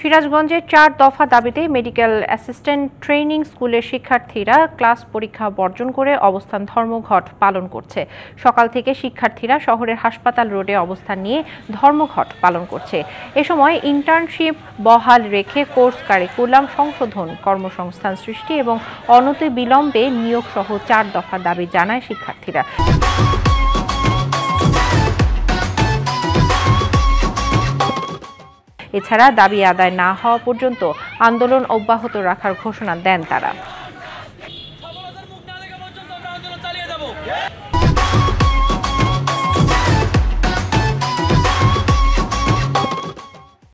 সিরাজগঞ্জে 4 দফা দাবিতে মেডিকেল অ্যাসিস্ট্যান্ট ট্রেনিং স্কুলের শিক্ষার্থীরা ক্লাস পরীক্ষা বর্জন করে অবস্থান ধর্মঘট পালন করছে। সকাল থেকে শিক্ষার্থীরা শহরের হাসপাতাল রোডে অবস্থান নিয়ে ধর্মঘট পালন করছে। এ সময় ইন্টার্নশিপ বহাল রেখে কোর্স কারিকুলাম সংশোধন, কর্মসংস্থান সৃষ্টি এবং অনতিবিলম্বে নিয়োগ সহ 4 দফা দাবি জানায় শিক্ষার্থীরা। এছাড়া দাবি আদায় না হওয়া পর্যন্ত আন্দোলন অব্যাহত রাখার ঘোষণা দেন তারা।